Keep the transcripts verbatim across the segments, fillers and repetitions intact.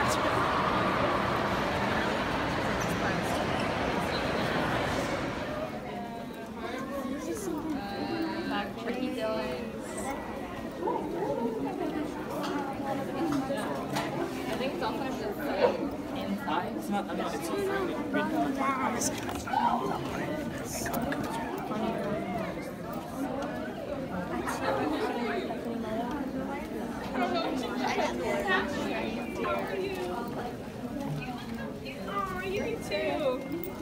It's not, I'm not, it's not Oh, you too.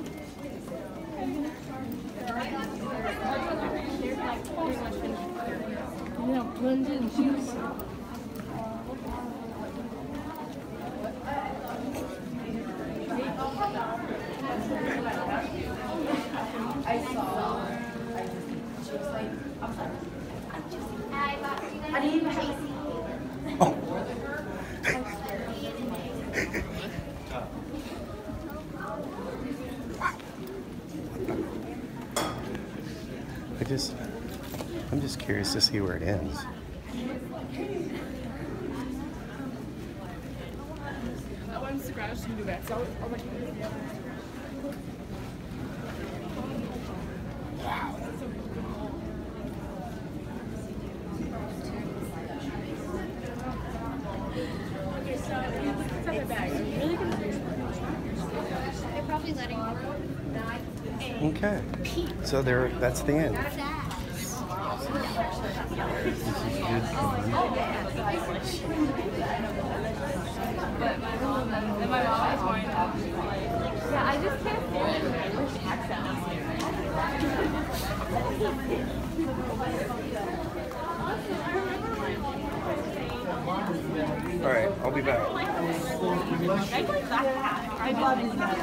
Yeah, blend in juice. I saw. She was like, I'm sorry. I didn't even have to see you. Oh. I just, I'm just curious to see where it ends. That one's scratched and do that. So I'll let you know the other. Wow. Okay, so you look inside the bag. Are you really gonna do They're probably letting you. Okay. So there, that's the end. But my mom, and my mom is going to. Yeah, I just can't stand the English accent. All right, I'll be back. I like that. I just like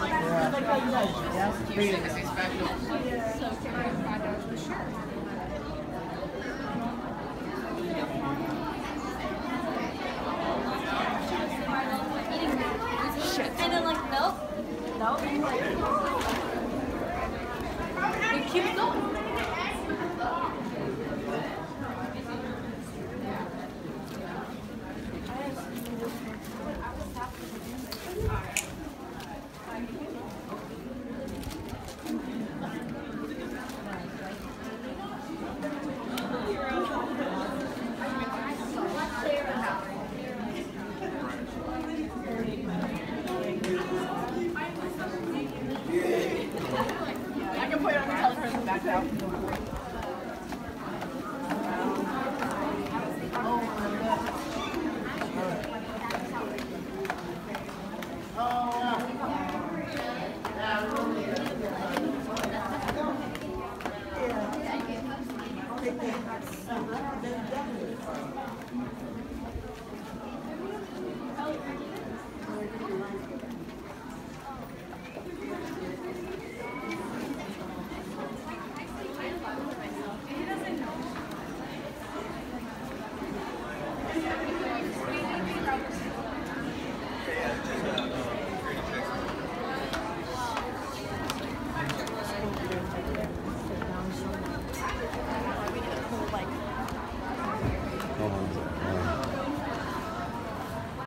And then like, nope. Nope. It keeps going. I can put it on the telephone back out. Yeah.